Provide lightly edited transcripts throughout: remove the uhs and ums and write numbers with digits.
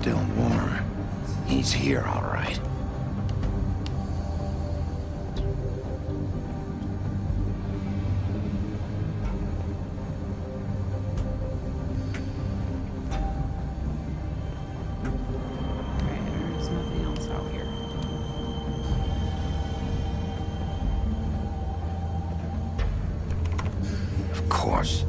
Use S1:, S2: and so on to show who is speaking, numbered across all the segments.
S1: still warm. He's here, all right.
S2: There's nothing else out here.
S1: Of course.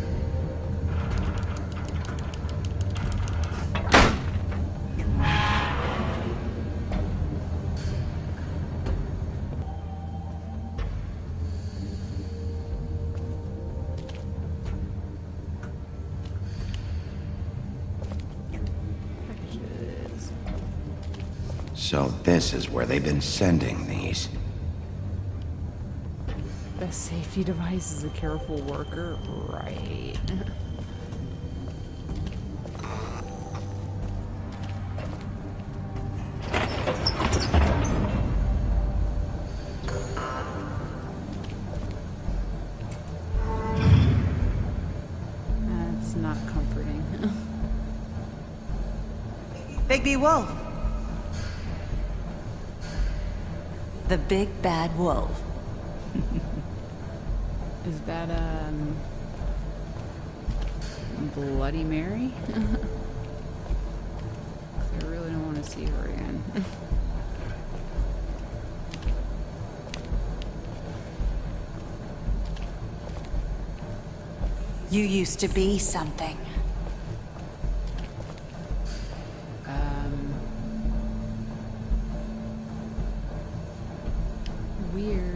S2: Packages.
S1: So this is where they've been sending these.
S2: The safety device is a careful worker, right? That's not comforting.
S3: Bigby Wolf. The big bad wolf.
S2: Is that Bloody Mary? I really don't want to see her again.
S3: You used to be something.
S2: Weird.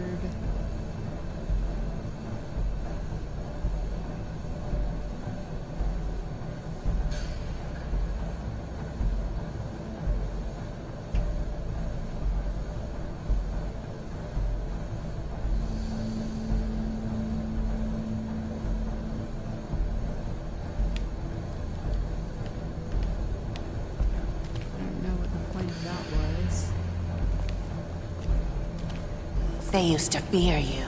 S3: They used to fear you.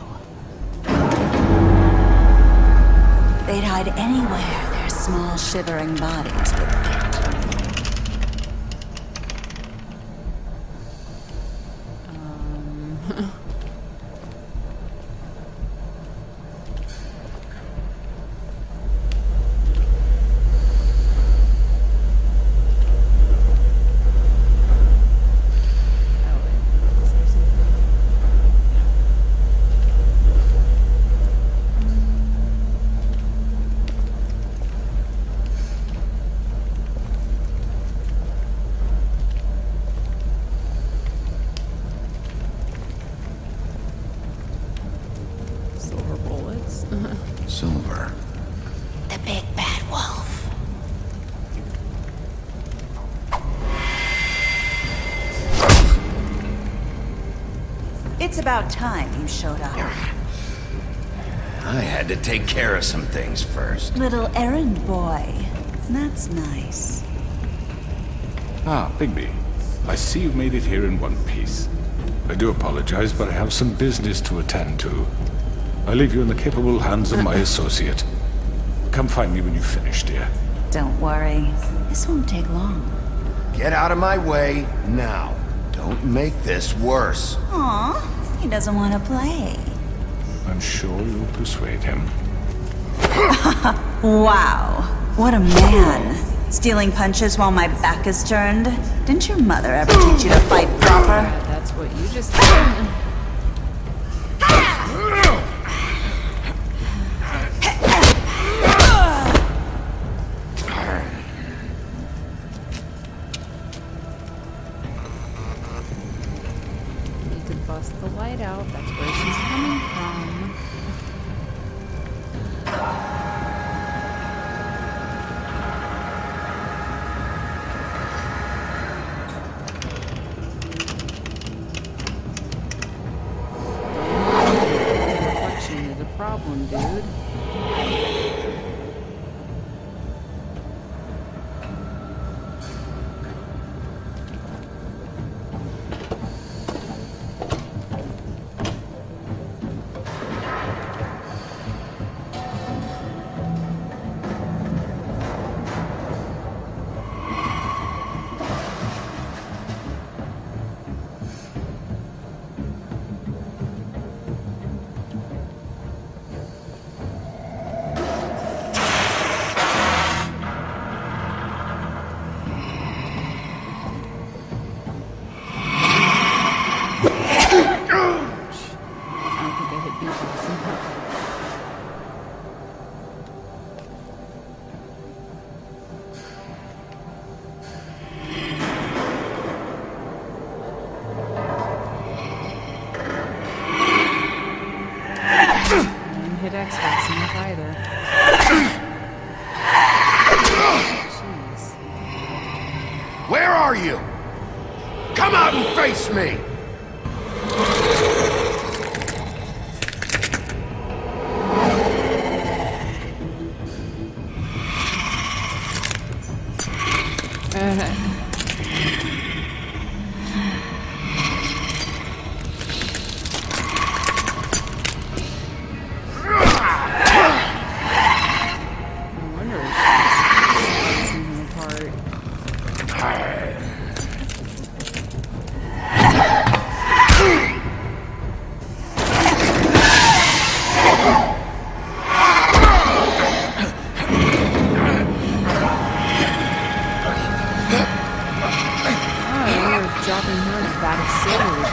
S3: They'd hide anywhere their small, shivering bodies would fit.
S1: Silver.
S3: The big bad wolf. It's about time you showed up.
S1: I had to take care of some things first.
S3: Little errand boy. That's nice.
S4: Ah, Bigby. I see you've made it here in one piece. I do apologize, but I have some business to attend to. I leave you in the capable hands of my associate. Come find me when you've finished, dear.
S3: Don't worry. This won't take long.
S1: Get out of my way now. Don't make this worse.
S3: Aw, he doesn't want to play.
S4: I'm sure you'll persuade him.
S3: Wow, what a man. Stealing punches while my back is turned? Didn't your mother ever teach you to fight proper?
S2: Yeah, that's what you just did. Need to bust the light out. That's where she's coming from. Reflection is a problem, dude. reacts fast enough either. Jeez.
S1: Where are you? Come out and face me!
S2: Dropping her in a vat of celery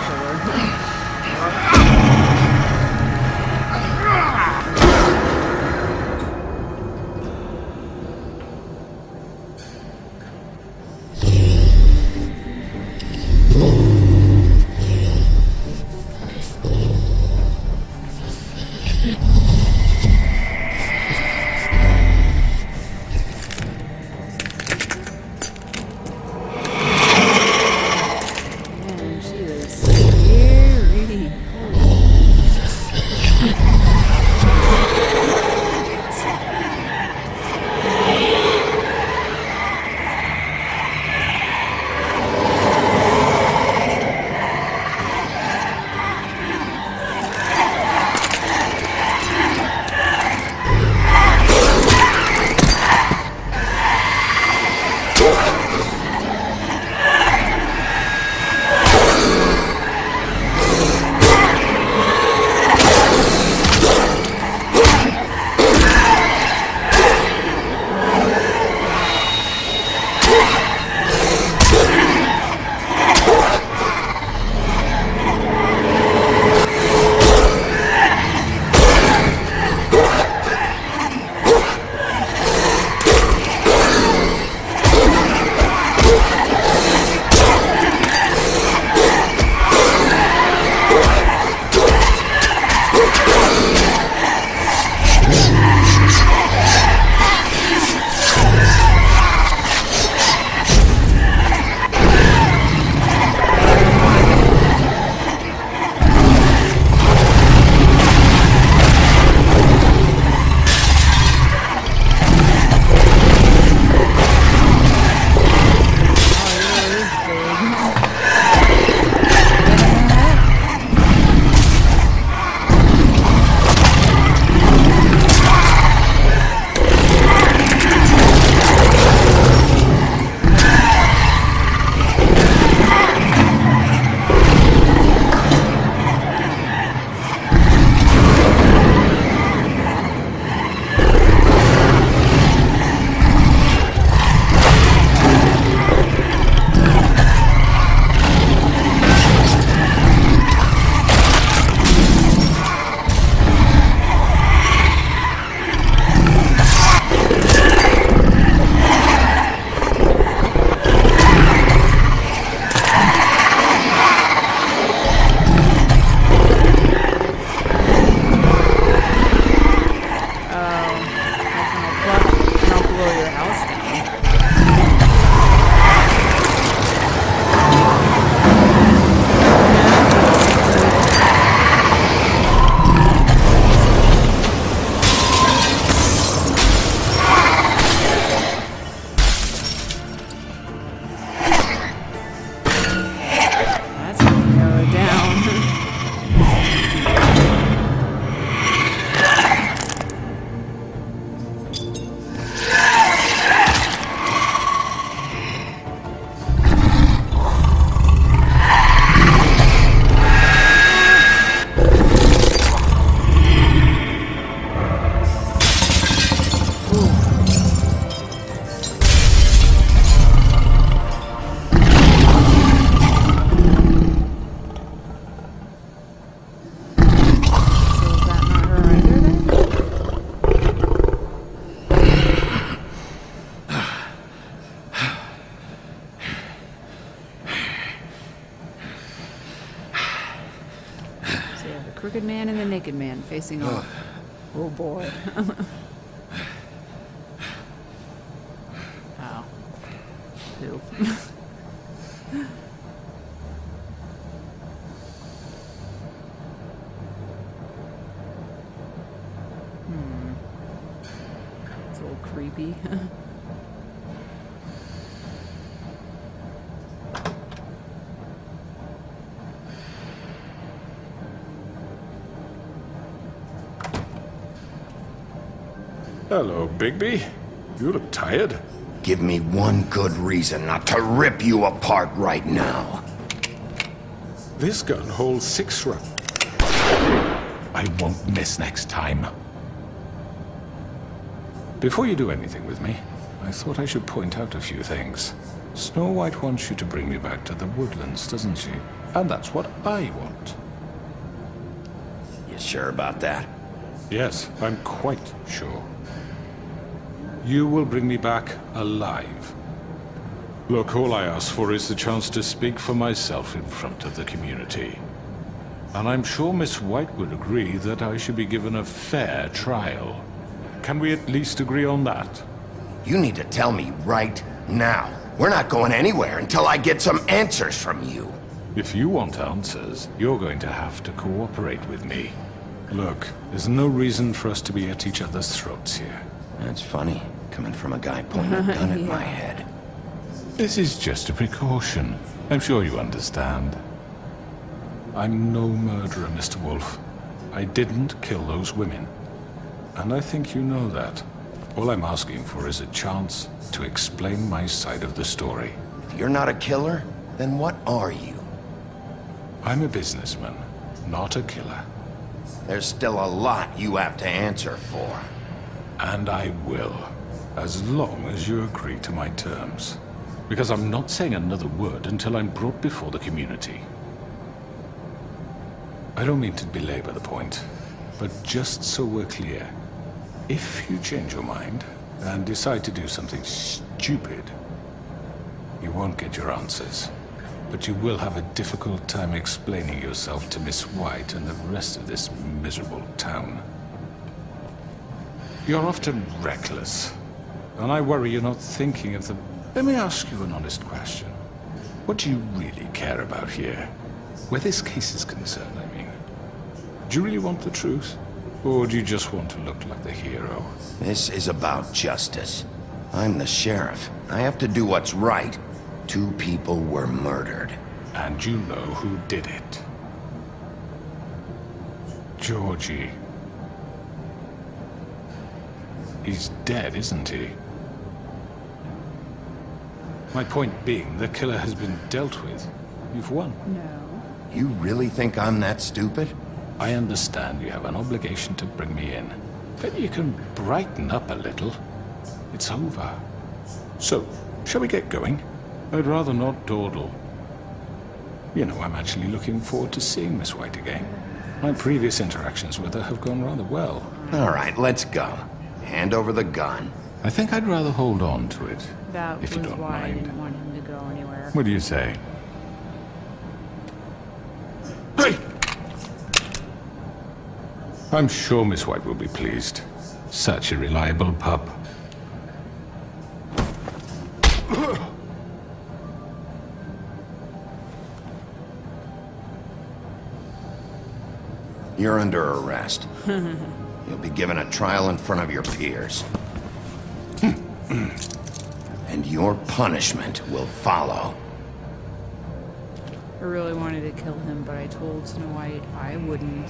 S2: Crooked Man and the Naked Man facing off. Oh boy. Ow. Poop. It's a little creepy.
S4: Hello, Bigby. You look tired.
S1: Give me one good reason not to rip you apart right now.
S4: This gun holds 6 rounds. I won't miss next time. Before you do anything with me, I thought I should point out a few things. Snow White wants you to bring me back to the woodlands, doesn't she? And that's what I want.
S1: You sure about that?
S4: Yes, I'm quite sure. You will bring me back alive. Look, all I ask for is the chance to speak for myself in front of the community. And I'm sure Miss White would agree that I should be given a fair trial. Can we at least agree on that?
S1: You need to tell me right now. We're not going anywhere until I get some answers from you.
S4: If you want answers, you're going to have to cooperate with me. Look, there's no reason for us to be at each other's throats here.
S1: That's funny, coming from a guy pointing a gun at my head.
S4: This is just a precaution. I'm sure you understand. I'm no murderer, Mr. Wolf. I didn't kill those women. And I think you know that. All I'm asking for is a chance to explain my side of the story.
S1: If you're not a killer, then what are you?
S4: I'm a businessman, not a killer.
S1: There's still a lot you have to answer for.
S4: And I will, as long as you agree to my terms. Because I'm not saying another word until I'm brought before the community. I don't mean to belabor the point, but just so we're clear, if you change your mind and decide to do something stupid, you won't get your answers. But you will have a difficult time explaining yourself to Miss White and the rest of this miserable town. You're often reckless, and I worry you're not thinking of the... Let me ask you an honest question. What do you really care about here? Where this case is concerned, I mean. Do you really want the truth? Or do you just want to look like the hero?
S1: This is about justice. I'm the sheriff. I have to do what's right. 2 people were murdered.
S4: And you know who did it. Georgie. He's dead, isn't he? My point being, the killer has been dealt with. You've won.
S2: No.
S1: You really think I'm that stupid?
S4: I understand you have an obligation to bring me in. But you can brighten up a little. It's over. So, shall we get going? I'd rather not dawdle. You know, I'm actually looking forward to seeing Miss White again. My previous interactions with her have gone rather well.
S1: All right, let's go. Hand over the gun.
S4: I think I'd rather hold on to it,
S2: That
S4: if you
S2: was
S4: don't
S2: why I
S4: mind.
S2: didn't want him to go anywhere.
S4: What do you say? Hey! I'm sure Miss White will be pleased. Such a reliable pup.
S1: You're under arrest. You'll be given a trial in front of your peers. And your punishment will follow.
S2: I really wanted to kill him, but I told Snow White I wouldn't.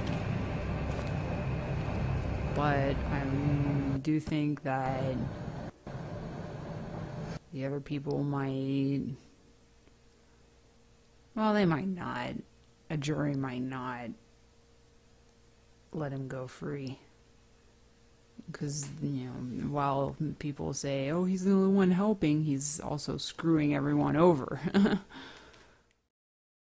S2: But I do think that the other people might... Well, they might not. A jury might not let him go free. Because, you know, while people say, oh, he's the only one helping, he's also screwing everyone over.